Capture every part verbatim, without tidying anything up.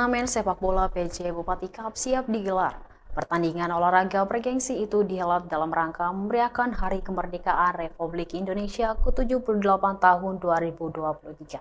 Turnamen sepak bola P J Bupati Cup siap digelar. Pertandingan olahraga bergengsi itu dihelat dalam rangka memeriahkan Hari Kemerdekaan Republik Indonesia ke tujuh puluh delapan tahun dua ribu dua puluh tiga.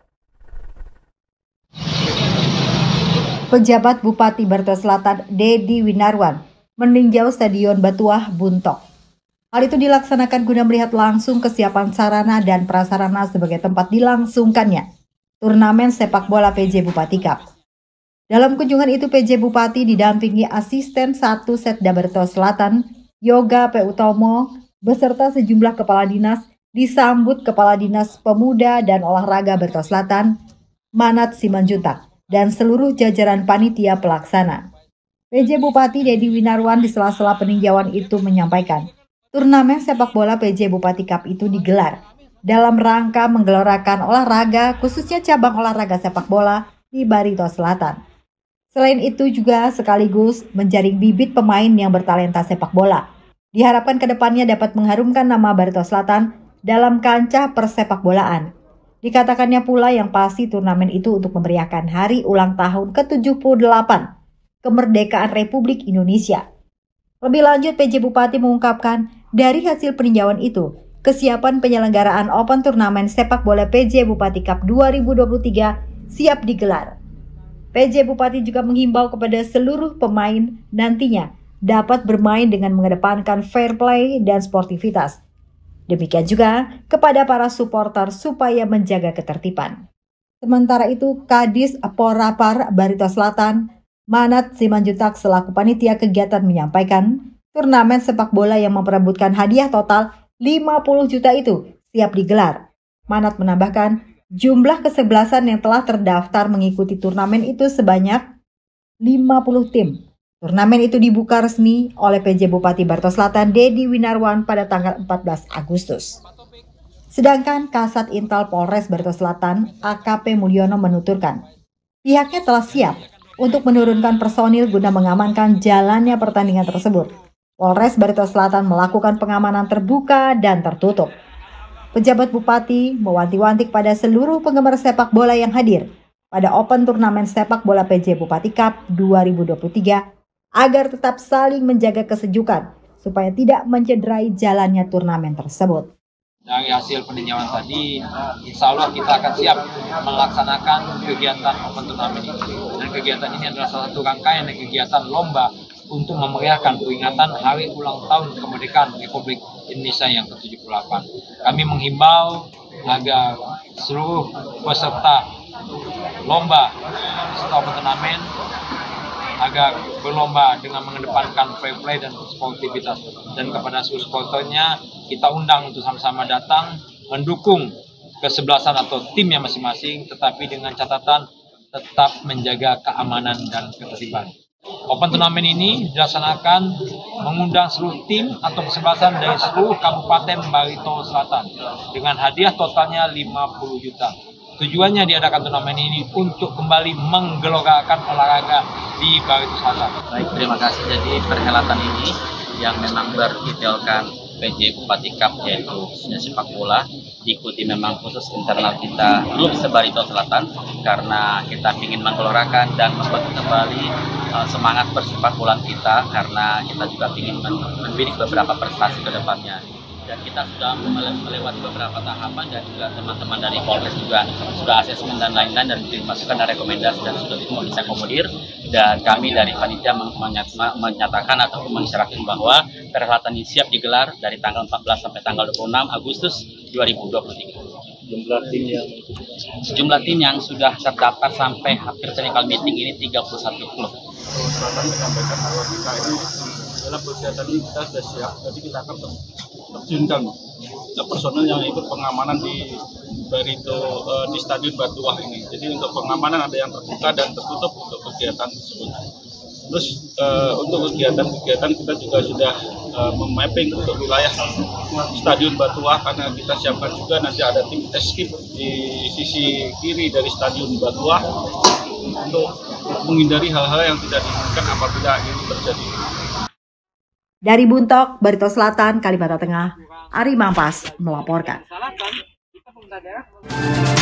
Pejabat Bupati Barito Selatan, Dedi Winarwan, meninjau Stadion Batuah, Buntok. Hal itu dilaksanakan guna melihat langsung kesiapan sarana dan prasarana sebagai tempat dilangsungkannya turnamen sepak bola P J Bupati Cup. Dalam kunjungan itu, P J Bupati didampingi asisten satu Setda Barito Selatan, Yoga P. Utomo, beserta sejumlah kepala dinas, disambut Kepala Dinas Pemuda dan Olahraga Barito Selatan, Manat Simanjuntak, dan seluruh jajaran panitia pelaksana. P J Bupati Dedi Winarwan di sela-sela peninjauan itu menyampaikan, turnamen sepak bola P J Bupati Cup itu digelar dalam rangka menggelorakan olahraga, khususnya cabang olahraga sepak bola di Barito Selatan. Selain itu juga sekaligus menjaring bibit pemain yang bertalenta sepak bola. Diharapkan kedepannya dapat mengharumkan nama Barito Selatan dalam kancah persepak bolaan. Dikatakannya pula yang pasti turnamen itu untuk memeriahkan hari ulang tahun ke tujuh puluh delapan kemerdekaan Republik Indonesia. Lebih lanjut, P J Bupati mengungkapkan dari hasil peninjauan itu, kesiapan penyelenggaraan Open Turnamen Sepak Bola P J Bupati Cup dua ribu dua puluh tiga siap digelar. P J Bupati juga menghimbau kepada seluruh pemain nantinya dapat bermain dengan mengedepankan fair play dan sportivitas. Demikian juga kepada para supporter supaya menjaga ketertiban. Sementara itu, Kadis Porapar Barito Selatan, Manat Simanjuntak selaku panitia kegiatan menyampaikan, turnamen sepak bola yang memperebutkan hadiah total lima puluh juta itu siap digelar. Manat menambahkan, jumlah kesebelasan yang telah terdaftar mengikuti turnamen itu sebanyak lima puluh tim. Turnamen itu dibuka resmi oleh P J Bupati Barito Selatan Dedi Winarwan pada tanggal empat belas Agustus. Sedangkan Kasat Intel Polres Barito Selatan A K P Mulyono menuturkan, pihaknya telah siap untuk menurunkan personil guna mengamankan jalannya pertandingan tersebut. Polres Barito Selatan melakukan pengamanan terbuka dan tertutup. Pejabat Bupati mewanti-wanti kepada seluruh penggemar sepak bola yang hadir pada Open Turnamen Sepak Bola P J Bupati Cup dua ribu dua puluh tiga agar tetap saling menjaga kesejukan supaya tidak mencederai jalannya turnamen tersebut. Dari hasil peninjauan tadi, insya Allah kita akan siap melaksanakan kegiatan Open Turnamen ini. Dan kegiatan ini adalah salah satu rangkaian dari kegiatan lomba untuk memeriahkan peringatan Hari Ulang Tahun Kemerdekaan Republik Indonesia yang ke tujuh puluh delapan. Kami menghimbau agar seluruh peserta lomba peserta Open Turnamen agar berlomba dengan mengedepankan fair play dan sportivitas. Dan kepada seluruh supporternya, kita undang untuk sama-sama datang mendukung kesebelasan atau timnya masing-masing, tetapi dengan catatan tetap menjaga keamanan dan ketertiban. Open Turnamen ini dilaksanakan mengundang seluruh tim atau kesebelasan dari seluruh Kabupaten Barito Selatan dengan hadiah totalnya lima puluh juta. Tujuannya diadakan turnamen ini untuk kembali menggelorakan olahraga di Barito Selatan. Baik, terima kasih. Jadi perhelatan ini yang memang bertitelkan P J Bupati Cup, yaitu khususnya sepak bola, diikuti memang khusus internal kita klub se-Barito Selatan karena kita ingin menggelorakan dan membangun kembali uh, semangat persepak bola kita, karena kita juga ingin membidik beberapa prestasi ke depannya. Dan kita sudah melewati beberapa tahapan dan juga teman-teman dari Polres juga sudah asesmen dan lain-lain dan dimasukkan dan rekomendasi dan sudah bisa akomodir. Dan kami dari panitia menyatakan atau mengisyaratkan bahwa perhelatan ini siap digelar dari tanggal empat belas sampai tanggal dua puluh enam Agustus dua ribu dua puluh tiga. Jumlah tim yang Jumlah tim yang sudah terdaftar sampai hampir technical meeting ini tiga puluh satu klub. Selatan menyampaikan bahwa kita ini dalam kegiatan ini kita sudah siap, jadi kita akan terjunkan personel yang ikut pengamanan di Barito uh, di Stadion Batuah ini. Jadi untuk pengamanan ada yang terbuka dan tertutup untuk kegiatan tersebut. Terus uh, untuk kegiatan-kegiatan kita juga sudah uh, memapping untuk wilayah Stadion Batuah, karena kita siapkan juga nanti ada tim eskip di sisi kiri dari Stadion Batuah untuk menghindari hal-hal yang tidak diinginkan apabila ini terjadi. Dari Buntok, Barito Selatan, Kalimantan Tengah, Ari Mampas melaporkan.